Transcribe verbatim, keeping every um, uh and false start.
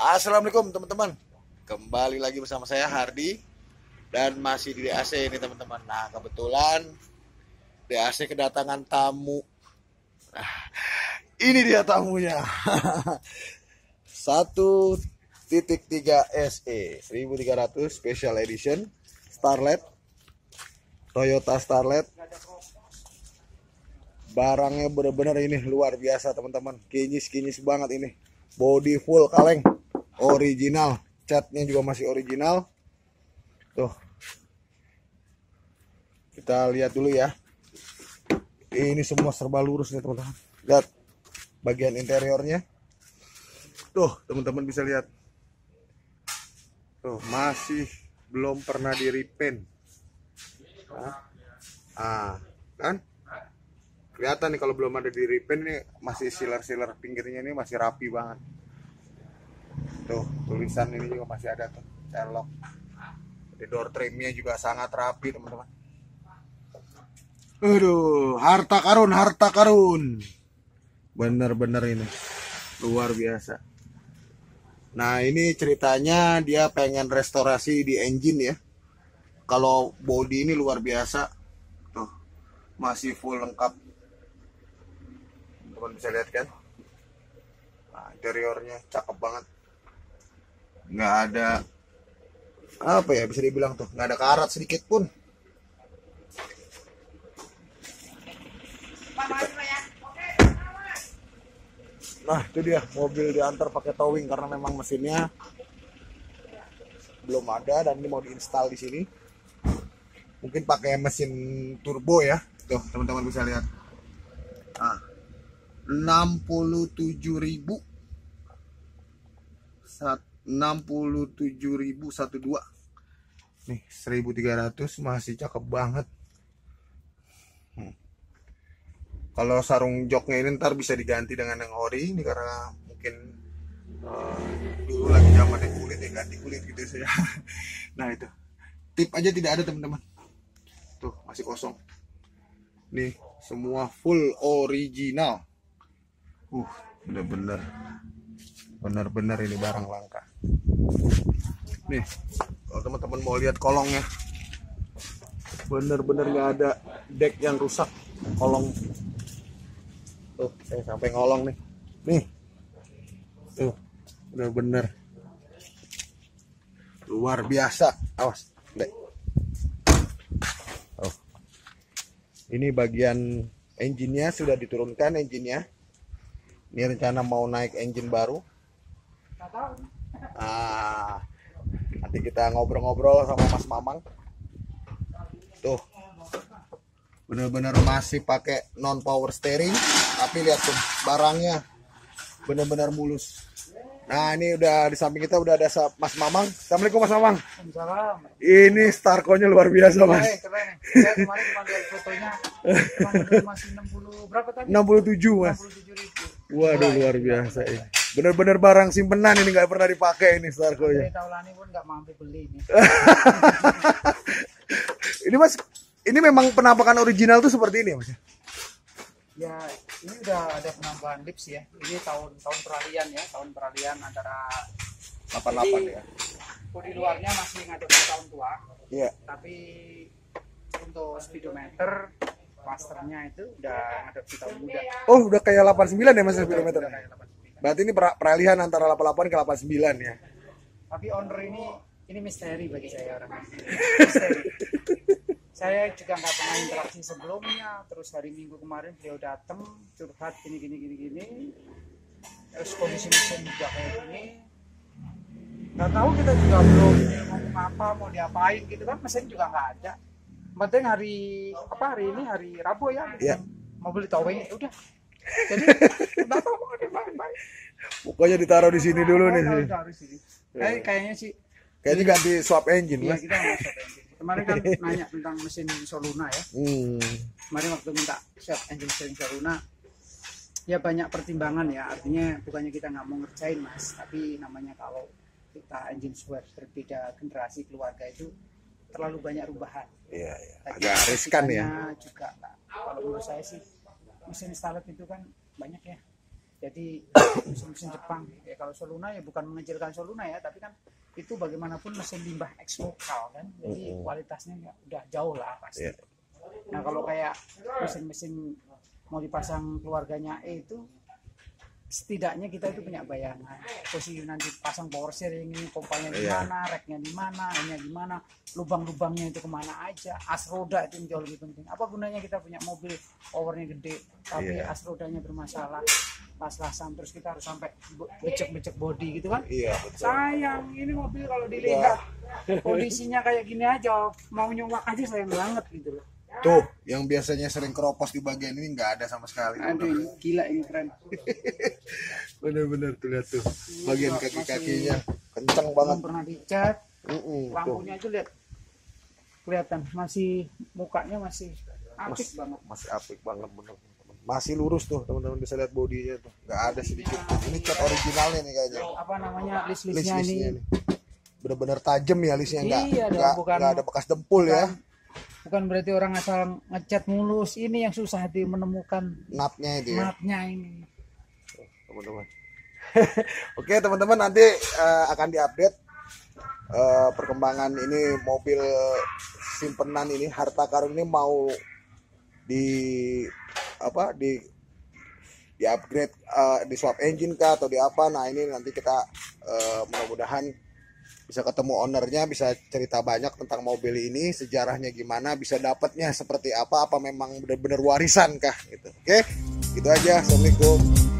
Assalamualaikum teman-teman. Kembali lagi bersama saya Hardi dan masih di D A C ini teman-teman. Nah, kebetulan D A C kedatangan tamu. Nah, ini dia tamunya. satu titik tiga S E seribu tiga ratus Special Edition Starlet, Toyota Starlet. Barangnya bener-bener ini luar biasa teman-teman, kinyis-kinyis banget ini. Body full kaleng, original, catnya juga masih original. Tuh, kita lihat dulu ya. Ini semua serba lurus nih teman-teman. Lihat bagian interiornya. Tuh teman-teman bisa lihat. Tuh masih belum pernah di repaint. Nah, ah, kan? Kelihatan nih kalau belum ada di repaint nih, masih siler-siler pinggirnya ini masih rapi banget. Tuh tulisan ini juga masih ada tuh, elok. Di door trimnya juga sangat rapi teman-teman. Aduh, harta karun, harta karun. Bener-bener ini luar biasa. Nah ini ceritanya dia pengen restorasi di engine ya. Kalau body ini luar biasa. Tuh masih full lengkap. Teman bisa lihat kan, nah, interiornya cakep banget, nggak ada apa ya, bisa dibilang tuh nggak ada karat sedikit pun. Nah itu dia mobil diantar pakai towing karena memang mesinnya belum ada dan ini mau diinstal di sini. Mungkin pakai mesin turbo ya, tuh teman-teman bisa lihat. Nah, enam puluh tujuh ribu enam puluh tujuh ribu dua belas nih, seribu tiga ratus masih cakep banget. hmm. Kalau sarung joknya ini ntar bisa diganti dengan yang ori ini karena mungkin uh, dulu lagi zamannya kulit ya, ganti kulit gitu saya. Nah itu tip aja tidak ada teman-teman, tuh masih kosong nih, semua full original. Uh, bener-bener bener-bener ini barang langka. Nih, kalau teman-teman mau lihat kolongnya, bener-bener nggak ada deck yang rusak. Kolong tuh, saya sampai ngolong nih. Nih, tuh, bener-bener luar biasa. Awas, dek. Oh, ini bagian engine-nya sudah diturunkan engine-nya. Ini rencana mau naik engine baru. Nah, nanti kita ngobrol-ngobrol sama Mas Mamang. Tuh, bener-bener masih pakai non power steering, tapi lihat tuh barangnya bener-bener mulus. Nah ini udah di samping kita udah ada Mas Mamang. Assalamualaikum Mas Mamang. Waalaikumsalam. Ini Starco-nya luar biasa Mas. Keren, keren. Saya kemarin cuma lihat fotonya, cuma masih enam puluh berapa tadi? enam puluh tujuh Mas. enam puluh tujuh ribu. Waduh luar biasa ini. Bener-bener barang simpenan ini, nggak pernah dipakai ini Starco-nya. Saya Taulani pun nggak mampu beli ini. Ini Mas, ini memang penampakan original tuh seperti ini Mas? Ya ini udah ada penambahan lips ya. Ini tahun tahun peralihan ya, tahun peralihan antara delapan puluh delapan ya. Bodi luarnya masih ngadepin tahun tua. Iya. Tapi untuk speedometer masternya itu udah ngadep di tahun muda. Oh udah kayak delapan puluh sembilan ya Mas speedometer. Udah kayak delapan puluh sembilan. Berarti ini peralihan antara delapan puluh delapan ke delapan puluh sembilan ya. Tapi owner ini ini misteri bagi saya orangnya. Misteri. Saya juga nggak pernah interaksi sebelumnya. Terus hari Minggu kemarin beliau datang curhat gini gini gini gini. Terus kondisi mesin juga kayak gini. Nggak tahu, kita juga belum ngomong apa mau diapain gitu kan, mesin juga nggak ada. Penting hari apa hari ini hari Rabu ya. Iya. Mau beli towing ya udah. Jadi nggak tahu mau diapain. Pokoknya ditaruh di sini dulu nih. Taruh, taruh di sini. Kayak kayaknya sih. Kayaknya ganti swap engine Iya, Mas. kita mau swap engine. Kemarin kan nanya tentang mesin Soluna ya. Hmm. Kemarin waktu minta swap engine mesin Soluna, ya banyak pertimbangan ya. Artinya bukannya kita nggak mau ngerjain Mas, tapi namanya kalau kita engine swap berbeda generasi keluarga itu terlalu banyak rubahan. Iya, iya. Tadi Agak riskan ya. juga. Nah, kalau menurut saya sih mesin Starlet itu kan banyak ya. Jadi mesin-mesin Jepang ya, kalau Soluna ya bukan mengecilkan Soluna ya, tapi kan itu bagaimanapun mesin limbah ex lokal kan, jadi mm-hmm. kualitasnya ya udah jauh lah pasti. Yeah. Nah kalau kayak mesin-mesin mau dipasang keluarganya E itu, setidaknya kita itu punya bayangan posisi nanti pasang power steering ini, pompanya di mana, yeah. reknya di mana, ini gimana, lubang-lubangnya itu kemana aja, as roda itu yang jauh lebih penting. Apa gunanya kita punya mobil powernya gede tapi yeah. as rodanya bermasalah, pas-pasan terus kita harus sampai becek-becek body gitu kan? Iya betul. Sayang ini mobil kalau dilihat yeah. kondisinya kayak gini aja, mau nyolak aja sayang banget gitu loh. Tuh, yang biasanya sering keropos di bagian ini nggak ada sama sekali. Aduh, gila ini keren. Bener-bener tuh lihat tuh, bagian kaki-kakinya kencang banget. Belum pernah dicat, uh-uh, lampunya aja lihat, kelihatan masih mukanya masih apik Mas, banget. Masih apik banget bener. Masih lurus tuh teman-teman, bisa lihat bodinya tuh, nggak ada sedikit. Ini cat originalnya nih kayaknya. Apa namanya list-listnya ini? Bener-bener tajam ya listnya, nggak iya, nggak bukan, nggak ada bekas dempul bukan, ya. Bukan berarti orang asal ngecat mulus, ini yang susah hati menemukan natnya itu ya. Natnya ini. Teman-teman. Oke teman-teman, nanti uh, akan diupdate uh, perkembangan ini mobil simpenan ini, harta karun ini mau di apa di di upgrade, uh, di swap engine kah atau di apa. Nah ini nanti kita uh, mudah-mudahan bisa ketemu ownernya, bisa cerita banyak tentang mobil ini, sejarahnya gimana, bisa dapatnya seperti apa, apa memang benar-benar warisan kah gitu. Oke, gitu aja. Assalamualaikum.